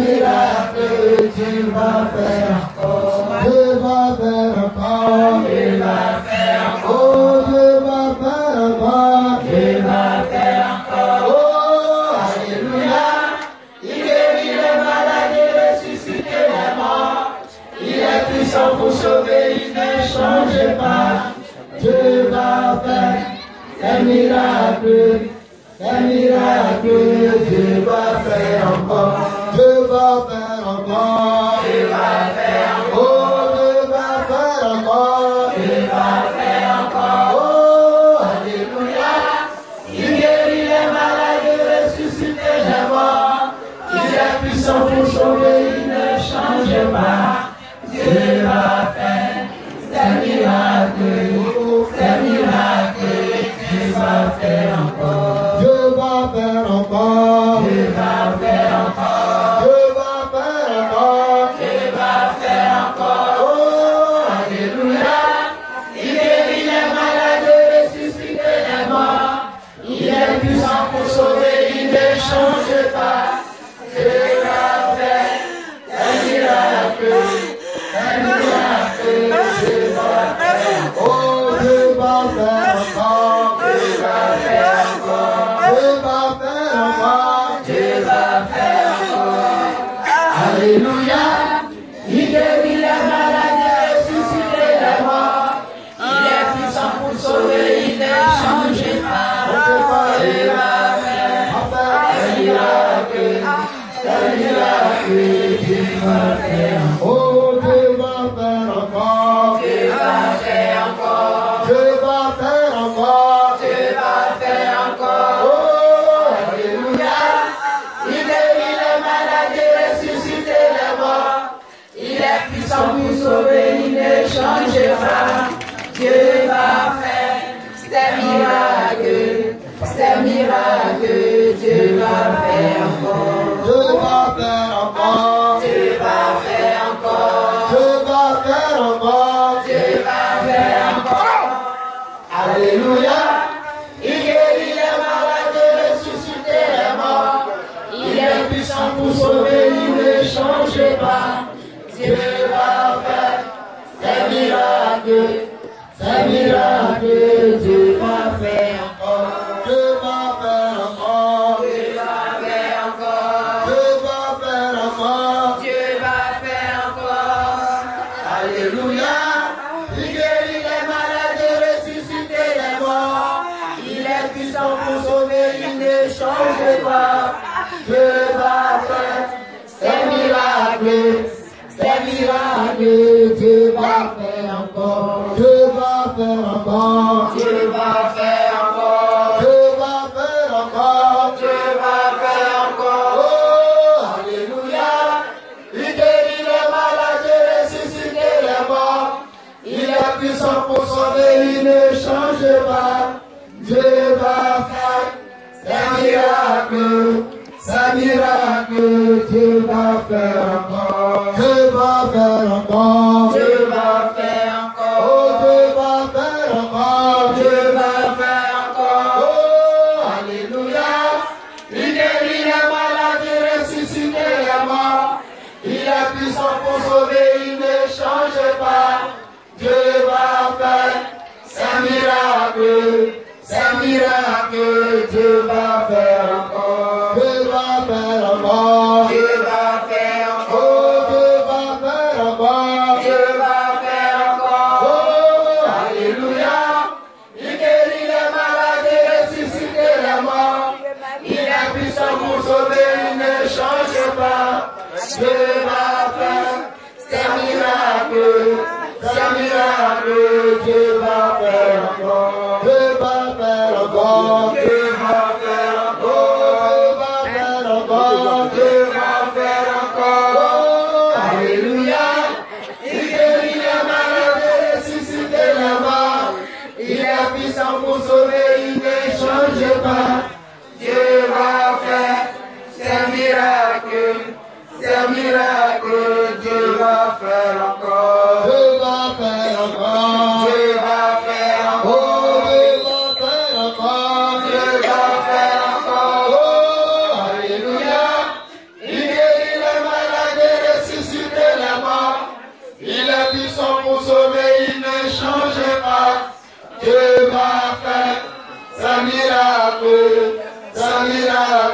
miracle, Dieu va faire encore. Dieu va faire encore. Dieu va faire encore. Oh, Dieu va faire encore. Dieu va faire encore. Oh, alléluia. Il guérit les malades, il ressuscite les morts. Il est puissant pour sauver, il ne change pas. Dieu va faire des miracles, Dieu va faire encore. Dieu va faire encore. Dieu va faire encore. Oh, Dieu va faire encore. Dieu va faire encore. Oh, alléluia. Il guérit les malades, il ressuscite les morts. Il est puissant pour sauver, il ne change pas. Dieu va faire des miracles, Dieu va faire encore. Dieu va faire encore. Dieu va faire encore. Dieu va faire encore. Dieu va faire encore. Oh, alléluia. Il guérit les malades, ressuscite les morts. Il est puissant pour sauver, il ne change pas. Dieu va faire des miracles, Dieu va faire. Oh, Dieu va faire encore. Dieu va faire encore. Dieu va faire encore. Dieu va faire encore. Alléluia. Il guérit les malades, ressuscite les morts. Il est puissant pour sauver, il ne change pas. Dieu va faire des miracles, Dieu va faire. Oh, Dieu va faire encore. Dieu va faire encore. Dieu va faire encore. Dieu va faire encore. Oh, alléluia. Il guérit les malades, ressuscite les morts. Il est puissant pour sauver, il ne change pas. Dieu va faire des miracles, Dieu va faire encore. Dieu va faire encore. Dieu va faire encore. Dieu va faire encore. Dieu va faire encore. Alléluia. Il guérit les malades, ressuscite les morts. Il est puissant pour sauver, il ne change pas. Dieu va faire des miracles, Dieu va faire encore. Dieu va faire encore. Dieu va faire encore. Dieu va faire encore. Dieu va faire encore. Alléluia. Il guérit les malades, ressuscite les morts. Il est puissant pour sauver, il ne change pas. Dieu va faire des miracles, Dieu va faire encore. Dieu va faire encore. Dieu va faire encore. Dieu va faire encore. Dieu va faire encore. Oh, alléluia. Il guérit les malades, ressuscite les morts. Il est puissant pour sauver, il ne change pas. Dieu va faire des miracles, Dieu va faire encore. Dieu va faire encore. Dieu va faire encore. Oh, Dieu va faire encore. Dieu va faire encore. Oh, alléluia. Il guérit les malades, ressuscite les morts. Il est puissant pour sauver, il ne change pas. Dieu va faire ses miracles, Dieu va faire encore. Dieu va faire encore. Dieu va faire encore. Oh, Dieu va faire encore. Dieu va faire encore. Oh, alléluia. Il guérit les malades, ressuscite les morts. Il est puissant pour sauver, il ne change pas. Dieu va faire ses miracles, Dieu va faire encore. Dieu va faire encore. Dieu va faire encore. Dieu va faire encore. Oh, alléluia. Il guérit les malades, ressuscite les morts. Il est puissant pour sauver, il ne change pas. Dieu va faire ses miracles, Dieu va faire encore. Dieu va faire encore. Dieu va faire encore. Dieu va faire encore. Dieu va faire encore. Oh, alléluia. Il guérit les malades.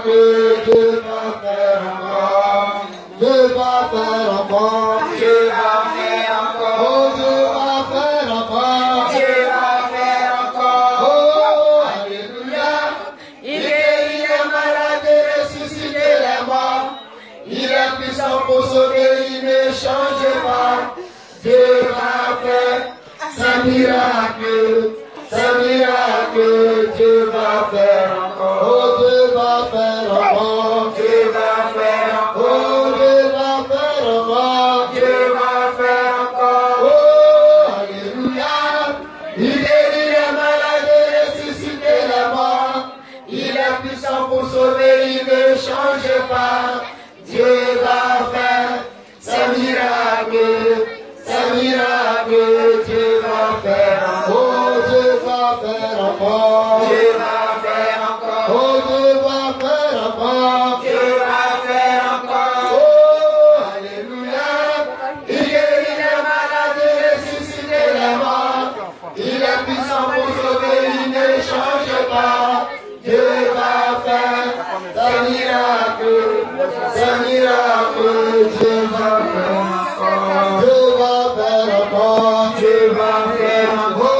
que Dieu va faire encore. Dieu va faire encore. Dieu va faire encore. Oh, Dieu va faire encore. Dieu va faire encore. Oh, alléluia. Il guérit les malades et ressuscite les morts. Il est puissant pour sauver, il ne change pas. Dieu va faire ce miracle. Ce miracle, Dieu va faire encore. Oh, Dieu va faire encore. Dieu va faire encore. Oh, Dieu va faire encore. Dieu va faire encore. Oh, alléluia. Il guérit les malades et ressuscite les morts. Il est puissant pour sauver, il ne change pas. Dieu va faire ce miracle. Ce miracle, Dieu va faire encore. Dieu va faire encore. Dieu va faire encore. Oh, Dieu va faire encore. Dieu va faire encore. Oh, alléluia. Il guérit les malades et ressuscite les morts. Il est puissant pour sauver, il ne change pas. Dieu va faire ce miracle. Ce miracle, Dieu va faire encore. Dieu va faire encore. Dieu va faire encore.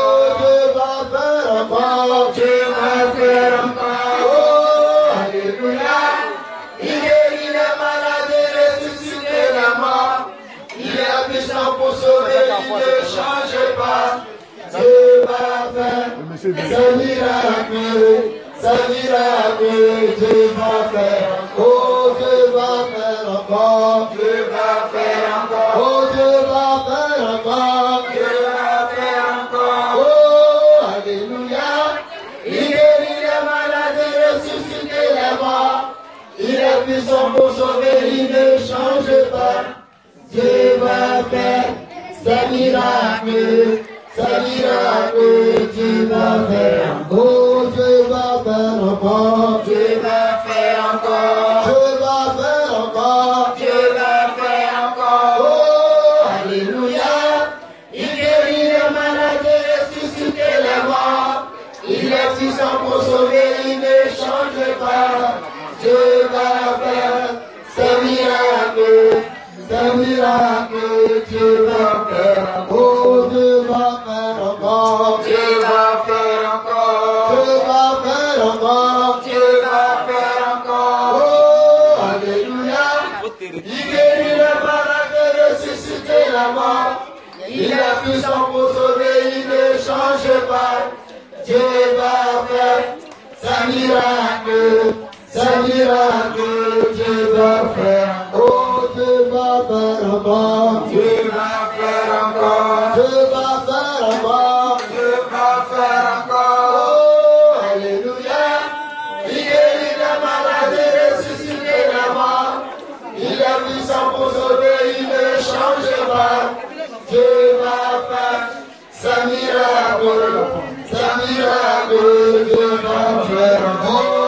Dieu va faire encore. Oh, alléluia. Il guérit les malades et ressuscite les morts. Il est puissant pour sauver, il ne change pas. Dieu va faire ce miracle. Ce miracle, Dieu va faire. Oh, Dieu va faire encore. Dieu va faire encore. Oh, Dieu va faire encore. Dieu va faire encore. Oh, alléluia. Il guérit les malades et ressuscite les morts. Il est puissant pour sauver, il ne change pas. Dieu va faire ce miracle. Ce miracle, Dieu va faire. Oh, Dieu va faire encore. Dieu va faire encore. Dieu va faire encore. Dieu va faire encore. Oh, alléluia. Il guérit les malades et ressuscite les morts. Il est puissant pour sauver, il ne change pas. Dieu va faire ce miracle. Ce miracle, Dieu va faire. Oh, Dieu va faire encore. Dieu va faire encore. Dieu va faire encore. Dieu va faire encore. Oh, alléluia. Il guérit les malades et ressuscite la mort. Il est puissant pour sauver, il ne change pas. Dieu va faire ce miracle. Ce miracle, Dieu va faire. Oh, Dieu va faire encore. Dieu va faire encore. Dieu va faire encore. Dieu va faire encore. Oh, alléluia. Il guérit les malades et ressuscite les morts. Il est puissant pour sauver, il ne change pas. Dieu va faire ce miracle. Ce miracle, Dieu va faire encore.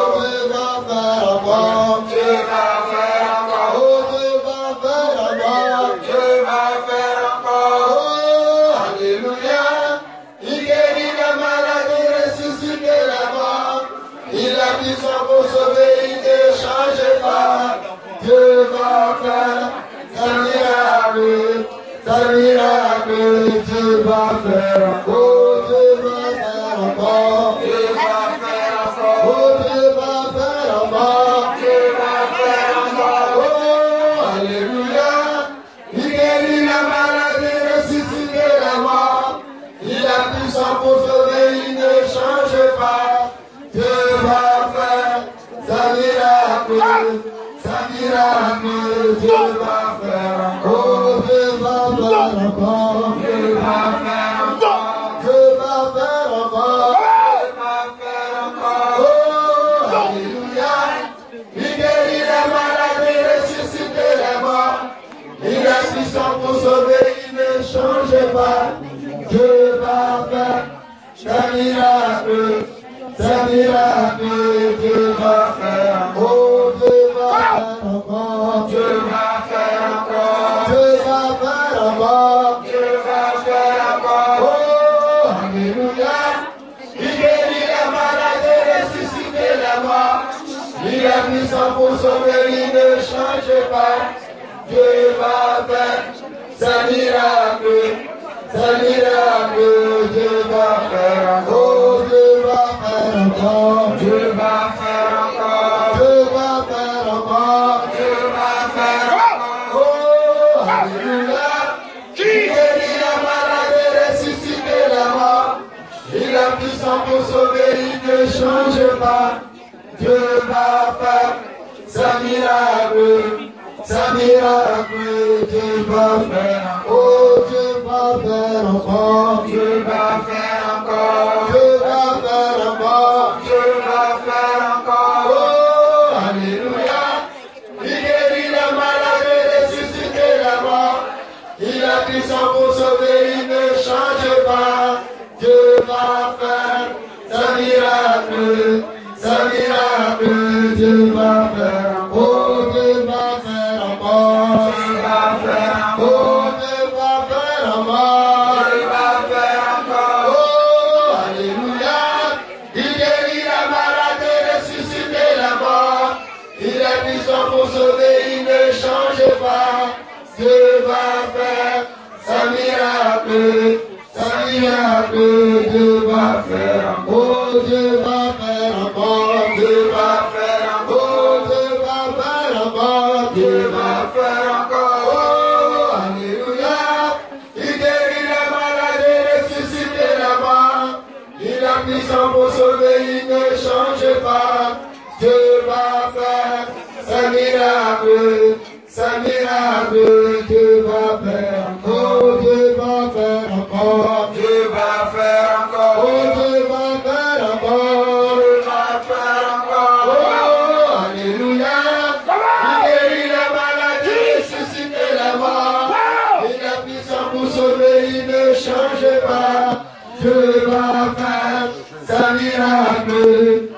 Dieu va faire encore. Oh, Dieu va faire encore. Dieu va faire encore. Oh, alléluia. Il guérit les malades et ressuscite les morts. Il est puissant pour sauver, il ne change pas. Dieu va faire ce miracle. Ce miracle, Dieu va faire. Oh, Dieu va faire encore. Dieu va faire encore. Oh, Dieu va faire encore. Dieu va faire encore. Oh, alléluia. Il guérit les malades et ressuscite les morts. Il est puissant pour sauver, il ne change pas. Dieu va faire ce miracle. Ce miracle, Dieu va faire. Oh, Dieu va faire encore. Dieu va faire encore. Dieu va faire encore. Dieu va faire encore. Oh, alléluia. Il guérit les malades et ressuscite les morts. Il est puissant pour sauver, il ne change pas. Dieu va faire ce miracle. Ce miracle, Dieu va faire. Oh, Dieu va faire encore. Dieu va faire encore. Dieu va faire encore. Dieu va faire encore. Oh, alléluia. Il guérit les malades et ressuscite les morts. Il est puissant Dieu va faire ce miracle, Dieu va faire encore. Oh, Dieu va faire encore, Dieu va faire encore, Dieu va faire encore, Dieu va faire encore. Oh, alléluia. Qui guérit la maladie, ressusciter la mort. Il a puissance pour sauver, il ne change pas. Dieu va faire sa miracle, Dieu va faire. Oh, Dieu va faire encore, Dieu va faire encore, Dieu va faire encore, Dieu va faire encore. Oh, alléluia. Il guérit la maladie, ressusciter la mort. Il a puissance pour sauver, il ne change pas. Dieu va faire sa miracle, Dieu va faire. Oh, Dieu va faire encore, Dieu va faire. Oh, Dieu va faire encore, Dieu va faire encore. Oh, alléluia. Il guérit la maladie, ressusciter la mort. Il a puissance pour sauver, il ne change pas. Dieu va faire sa miracle, Dieu va faire. Oh, Dieu va faire encore, Dieu va faire. Oh, Dieu va faire encore, Dieu va faire encore. Oh, alléluia. Il guérit la maladie, ressusciter la mort. Il a puissance pour sauver, il ne change pas. Dieu va faire sa miracle, Dieu va faire. Oh, Dieu va faire encore, Dieu va faire encore. Oh, Dieu va faire encore, Dieu va faire encore. Oh, alléluia. Il guérit la maladie, ressusciter la mort. Il a puissance pour sauver, il ne change pas. Dieu va faire sa miracle,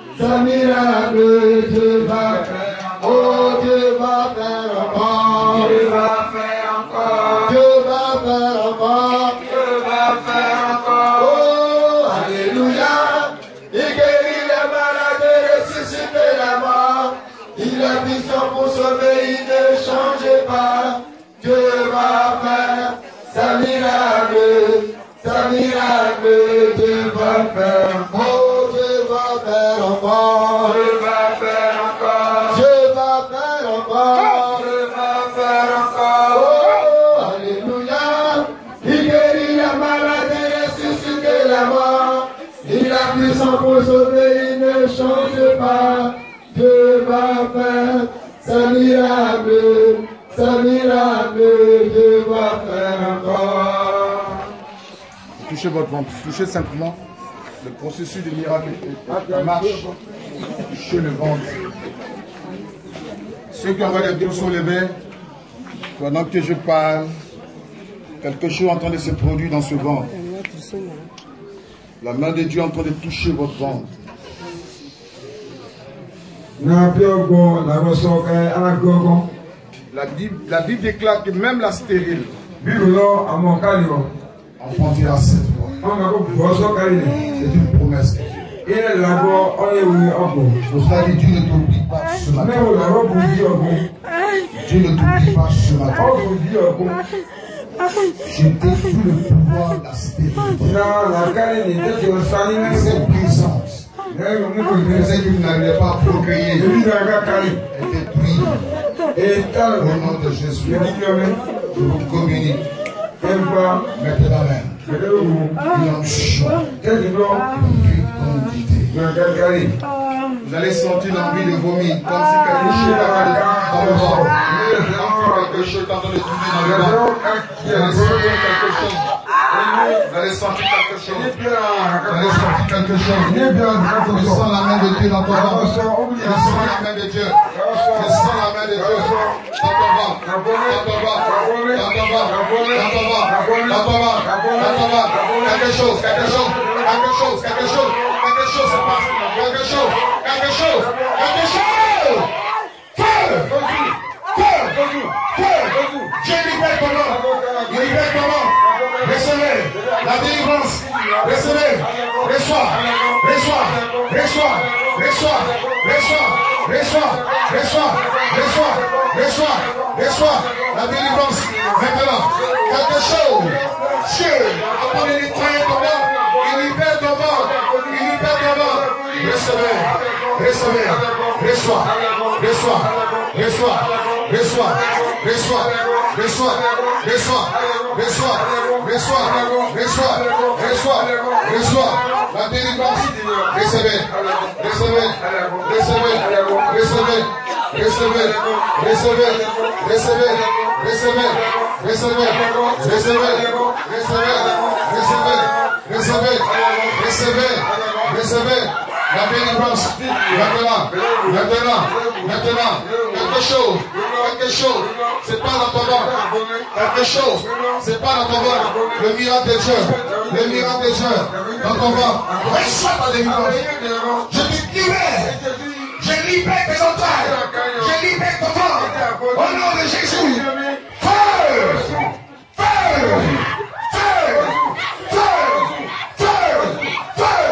Dieu va faire. Oh, Dieu va faire encore, Dieu va faire encore, Dieu va faire encore, Dieu va faire encore. Oh, alléluia. Il guérit la maladie, ressusciter la mort. Il a puissance pour sauver, il ne change pas. Dieu va faire sa miracle, Dieu va faire. Oh, Dieu va faire encore, Dieu va faire encore, Dieu va faire encore, Dieu va faire encore. Oh, alléluia. Il guérit la maladie, ressusciter la mort. Il a puissance pour sauver, il ne change pas. Dieu va faire sa miracle, Dieu va faire encore. Touchez votre ventre, touchez simplement. Le processus de miracle marche. Touchez le ventre. Ceux qui ont les dos soulevés, pendant que je parle, quelque chose est en train de se produire dans ce ventre. La main de Dieu est en train de toucher votre ventre. La Bible déclare que même la stérile enfantira cette fois. C'est une promesse de Dieu. Pour cela, Dieu ne t'oublie pas ce matin. Dieu ne t'oublie pas ce matin. Je défie le pouvoir de la stérilité. Cette présence. Vous savez que vous n'arrivez pas à procréer. Et détruire. Au nom de Jésus. Je vous communique. Mettez la main. Une onction. Vous allez sentir l'envie de vomir, comme si quelque chose était dans le ventre. Quelque chose est en train de tourner dans le ventre. Vous allez sentir quelque chose. Vous allez sentir quelque chose. Je sens la main de Dieu dans ton ventre. Je sens la main de Dieu. Je sens la main de Dieu dans ton ventre. Dans ton ventre. Dans ton ventre. Dans ton ventre. Dans ton ventre. Dans ton ventre. Quelque chose. Quelque chose. Quelque chose. Quelque chose. Quelque chose se passe. Quelque chose. Quelque chose. Quelque chose. Feu. Feu. Feu. Dieu libère ton nom. Il libère ton nom. Recevez. La délivrance. Recevez. Reçois. Reçois. Reçois. Reçois. Reçois. Reçois. Reçois. Reçois. Reçois. Reçois. La délivrance. Maintenant. Quelque chose. Dieu a pas de nettoyer ton ventre. Il libère ton ventre. Il libère ton ventre. Recevez. Recevez. Reçois. Reçois. Reçois. Reçois. Reçois. Reçois. Reçois. Reçois. Reçois. Reçois. Reçois. Reçois. La délivrance. Recevez. Recevez. Recevez. Recevez. Recevez. Recevez. Recevez. Recevez. Recevez. Recevez. Recevez. Recevez. Recevez. Recevez. La délivrance. Maintenant. Maintenant. Maintenant. Quelque chose. Quelque chose. C'est pas dans ton ventre. Quelque chose. C'est pas dans ton ventre. Le miracle de Dieu. Le miracle de Dieu. Dans ton ventre. Reçois ta délivrance. Je te libère. Je libère tes entrailles. Je libère ton ventre. Au nom de Jésus. Feu. Feu. Feu. Feu. Feu. Feu.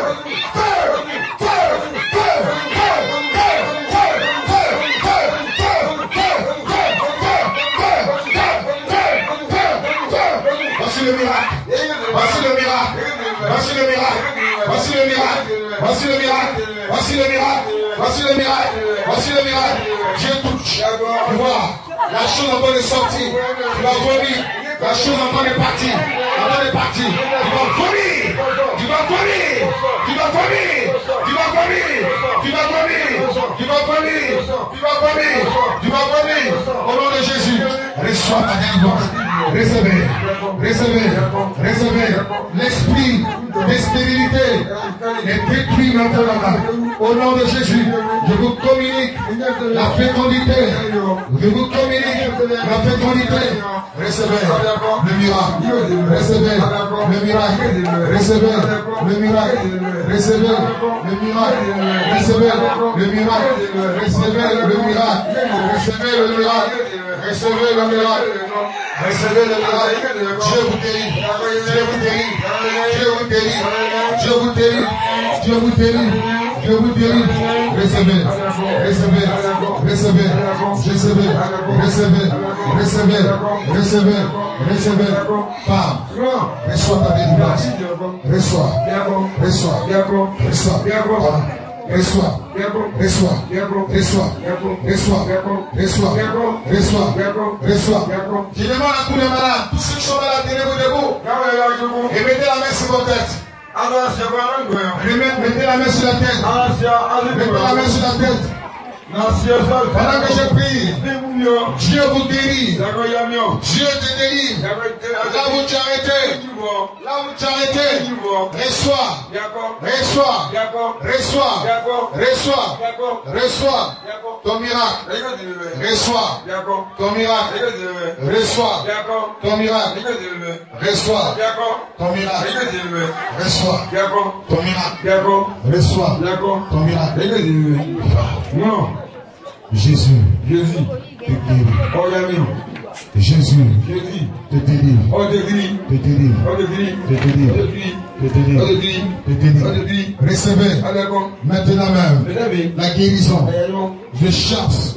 Voici le miracle. Voici le miracle. Voici le miracle. Voici le miracle. Voici le miracle. Voici le miracle. Voici le miracle. Voici le miracle. Dieu touche. Tu vois, la chose en train de sortir. Tu vas vomir. La chose en train de partir. En train de partir. Tu vas vomir. Tu vas vomir. Tu vas vomir. Tu vas vomir. Tu vas vomir. Tu vas vomir. Tu vas vomir. Tu vas vomir. Au nom de Jésus. Reçois ta délivrance. Recevez. Recevez. Recevez. L'esprit de stérilité est détruit maintenant. Au nom de Jésus, je vous communique la fécondité. Je vous communique la fécondité. Recevez le miracle. Recevez le miracle. Recevez le miracle. Recevez le miracle. Recevez le miracle. Recevez le miracle. Recevez le miracle. Recevez le miracle. Recevez le miracle. Dieu vous délivre. Dieu vous délivre. Dieu vous délivre. Dieu vous délivre. Dieu vous délivre. Dieu vous délivre. Recevez. Recevez. Recevez. Recevez. Recevez. Recevez. Recevez. Recevez. Femme. Reçois ta délivrance. Reçois. Reçois. Reçois. Reçois, reçois, reçois, reçois, reçois, reçois, reçois. Je demande à tous les malades, tous ceux qui sont malades, tenez-vous debout et mettez la main sur vos têtes. Mettez la main sur la tête. Mettez la main sur la tête. Pendant que je prie, Dieu vous délivre. Dieu te délivre. Là où tu as arrêté. Là où tu as arrêté. Reçois. Reçois. Reçois. Reçois. Reçois. Ton miracle. Reçois. Ton miracle. Reçois. Ton miracle. Reçois. Ton miracle. Reçois. Ton miracle. Reçois. Ton miracle. Non. Jésus te délivre. Jésus te délivre. Te délivre. Recevez maintenant même la guérison. Je chasse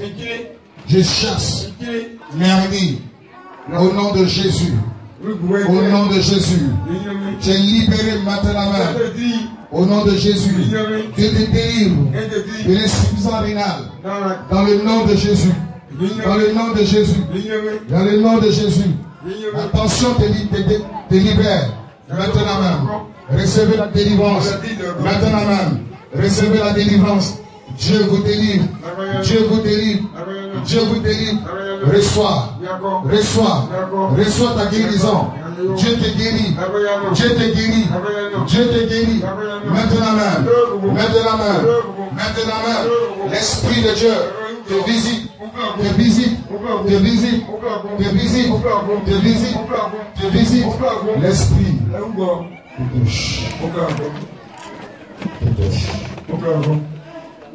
merdi au nom de Jésus. Au nom de Jésus. Tu es libéré maintenant même. Au nom de Jésus. Dieu te délivre de l'insuffisance rénale. Dans le nom de Jésus. Dans le nom de Jésus. Dans le nom de Jésus. La tension te libère. Maintenant même. Recevez la délivrance. Maintenant même. Recevez la délivrance. Dieu vous délivre. Dieu vous délivre. Dieu vous délivre. Reçois. Reçois. Reçois ta guérison. Dieu te guérit. Dieu te guérit. Dieu te guérit. Maintenant même. Maintenant même. Maintenant même. L'Esprit de Dieu te visite. Te visite. Te visite. Te visite. Te visite. Te visite. L'Esprit te touche. Te touche.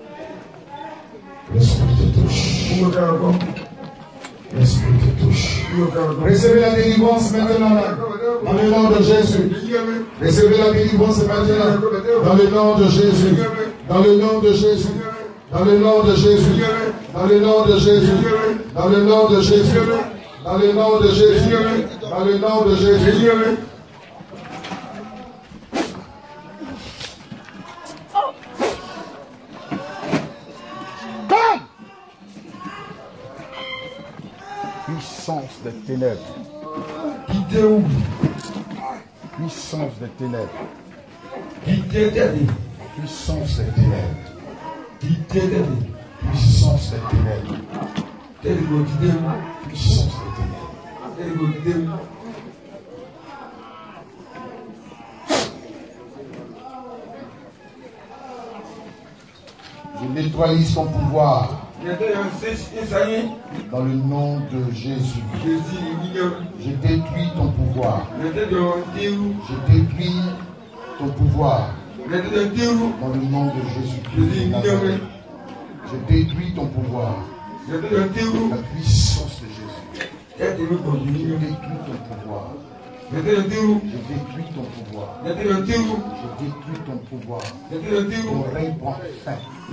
L'Esprit te touche. L'Esprit te touche. Recevez la délivrance maintenant. Dans le nom de Jésus. Recevez la délivrance maintenant. Dans le nom de Jésus. Dans le nom de Jésus. Dans le nom de Jésus. Dans le nom de Jésus. Dans le nom de Jésus. Dans le nom de Jésus. Dans le nom de Jésus. Puissance des ténèbres. Puissance des ténèbres. Puissance des ténèbres. Puissance des ténèbres. Puissance des ténèbres. Je neutralise ton pouvoir. Dans le nom de Jésus. Je détruis ton pouvoir. Je détruis ton pouvoir. Dans le nom de Jésus. Je détruis ton pouvoir. La puissance de Jésus. Je détruis ton pouvoir. Je détruis ton pouvoir. Je détruis ton pouvoir. Ton règne prend fin.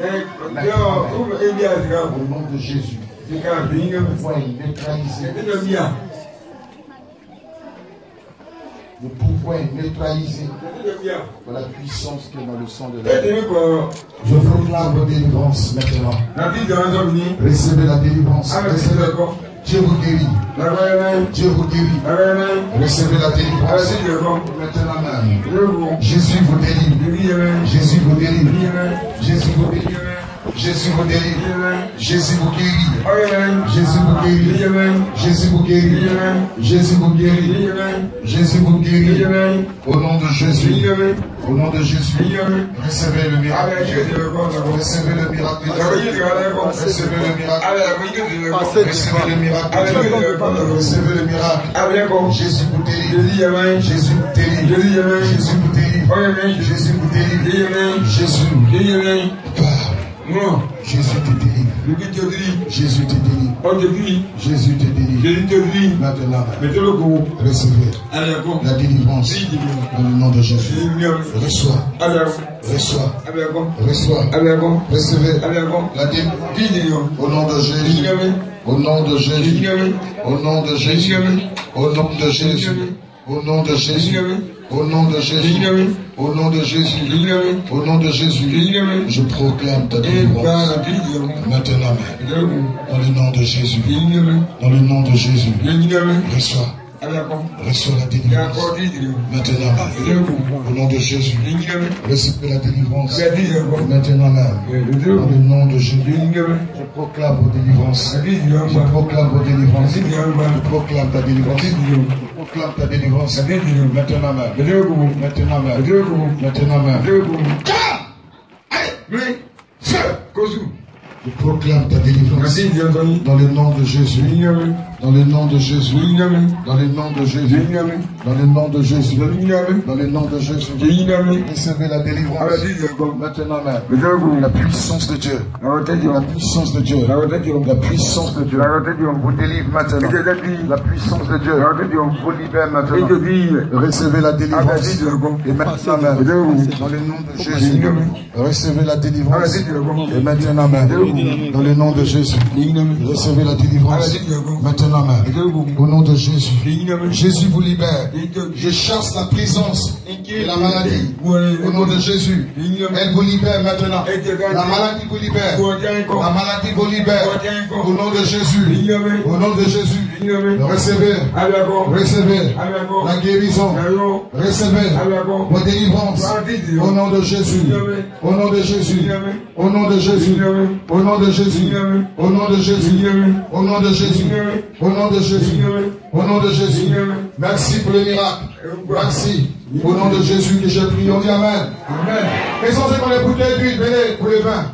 Au nom de Jésus. Le pouvoir est neutralisé. Le pouvoir est neutralisé par la puissance qui est dans le sang de l'homme. Je proclame la délivrance maintenant. Recevez la délivrance. Dieu vous guérit. Dieu vous guérit. Recevez la délivrance. Maintenant même. Jésus vous délivre. Jésus vous délivre. Jésus vous délivre. Jésus vous délivre. Jésus vous guérit. Jésus vous guérit. Jésus vous guérit. Jésus vous guérit. Jésus vous guérit. Au nom de Jésus. Au nom de Jésus. Recevez le miracle. Recevez le miracle. Recevez le miracle. Recevez le miracle. Recevez le miracle. Jésus vous délivre. Jésus vous délivre. Jésus vous délivre. Jésus vous délivre. Jésus. Non. Jésus te délivre. Jésus te délivre. Jésus te délivre. Maintenant, recevez la délivrance dans le nom de Jésus. Reçois. Reçois. Reçois. Recevez la délivrance au nom de Jésus. Au nom de Jésus. Au nom de Jésus. Au nom de Jésus. Au nom de Jésus. Au nom de Jésus. Au nom de Jésus. Au nom de Jésus. Je proclame ta délivrance. Maintenant, dans le nom de Jésus. Dans le nom de Jésus. Reçois. Reçois la délivrance. Maintenant, au nom de Jésus. Recevez la délivrance. Maintenant même. Dans le nom de Jésus. Je proclame vos délivrances. Je proclame vos délivrances. Je proclame ta délivrance. Je proclame ta délivrance. Maintenant même. Maintenant même. Maintenant même. Je proclame ta délivrance dans le nom de Jésus. Dans le nom de Jésus. Dans le nom de Jésus. Dans le nom de Jésus. Dans le nom de Jésus. Recevez la délivrance. Maintenant même. La puissance de Dieu. La puissance de Dieu. La puissance de Dieu. Vous délivre maintenant. La puissance de Dieu. Vous libère maintenant. Recevez la délivrance. Et maintenant même. Dans le nom de Jésus. Recevez la délivrance. Et maintenant même. Dans le nom de Jésus. Recevez la délivrance. Maintenant même. Au nom de Jésus. Jésus vous libère. Je chasse la présence et la maladie. Au nom de Jésus. Elle vous libère maintenant. La maladie vous libère. La maladie vous libère. Au nom de Jésus. Au nom de Jésus. Recevez. Recevez la guérison. Recevez vos délivrances. Au nom de Jésus. Au nom de Jésus. Au nom de Jésus. Au nom de Jésus. Au nom de Jésus. Au nom de Jésus. Au nom de Jésus. Au nom de Jésus. Merci pour le miracle. Merci. Au nom de Jésus que j'ai prié. On dit Amen. Amen. Faisons ce qu'on est bouteilles d'huile. Venez pour le vin.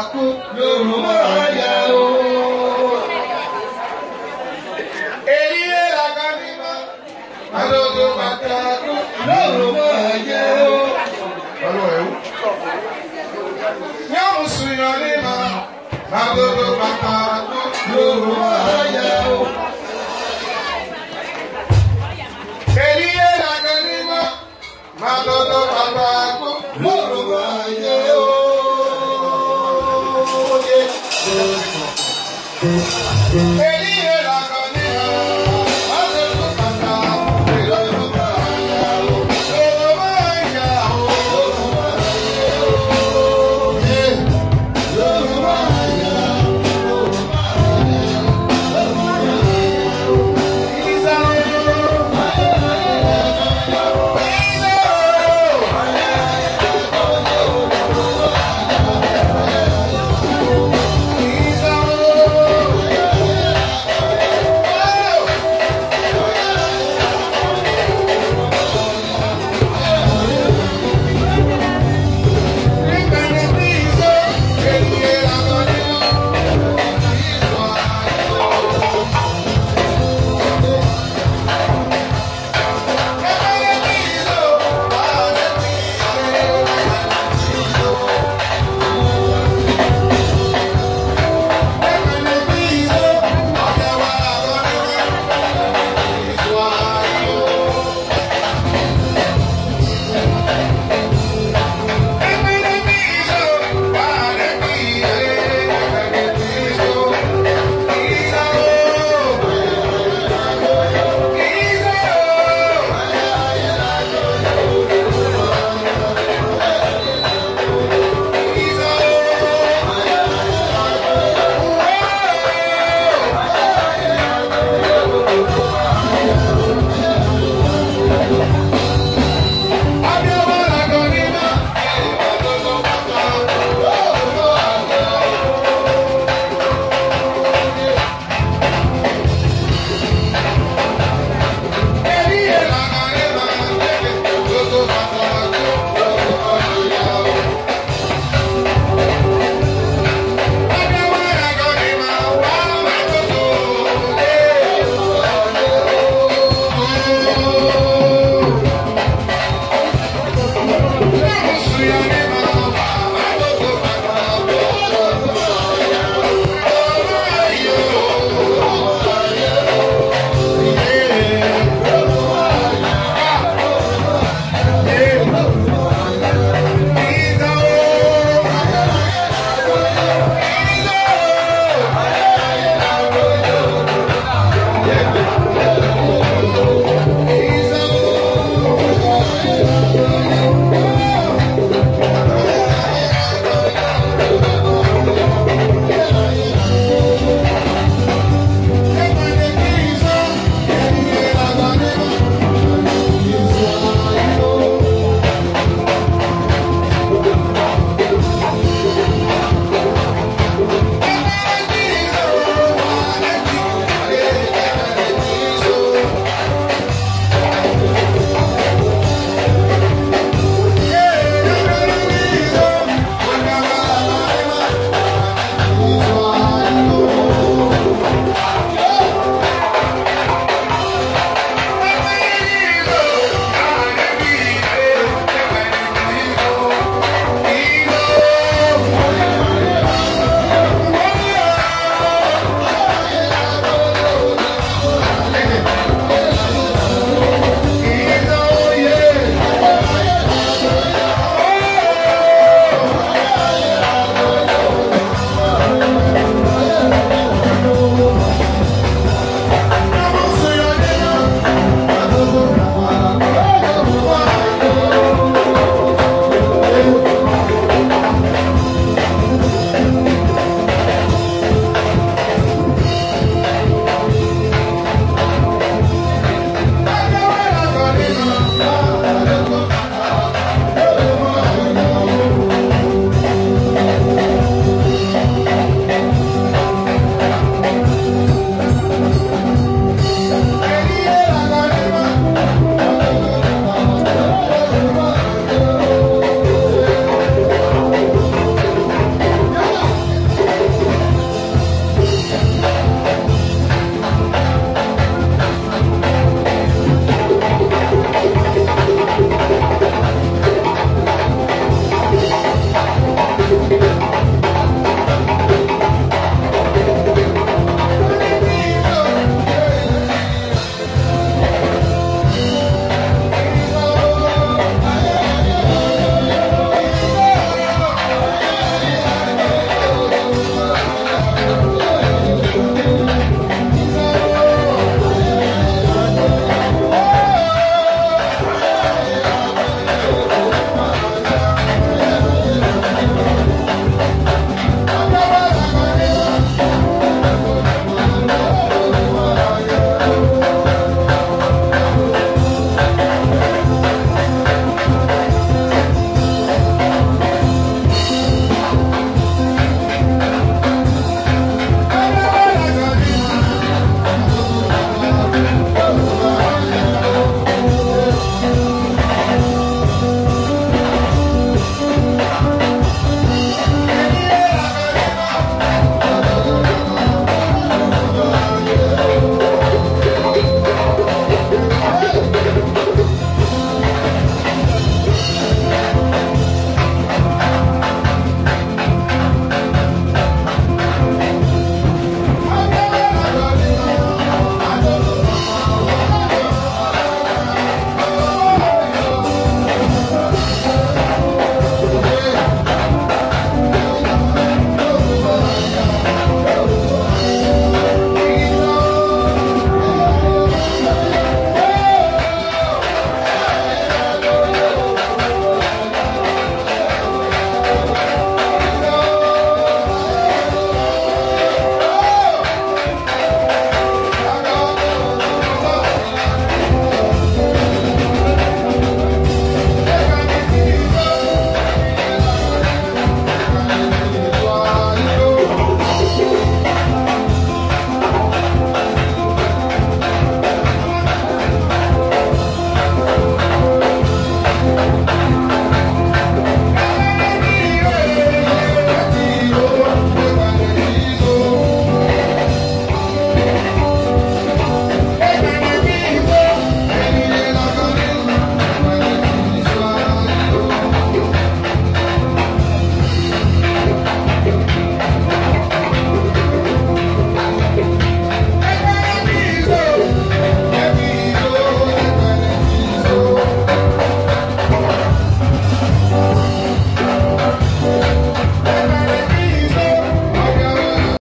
Eli Madodo Bataku, Loro Ayeo. Alors, Yamusu Yolima, Madodo Bataku, Loro Ayeo. Keliye Lagalima, Madodo Bataku, Loro Ayeo. Hey!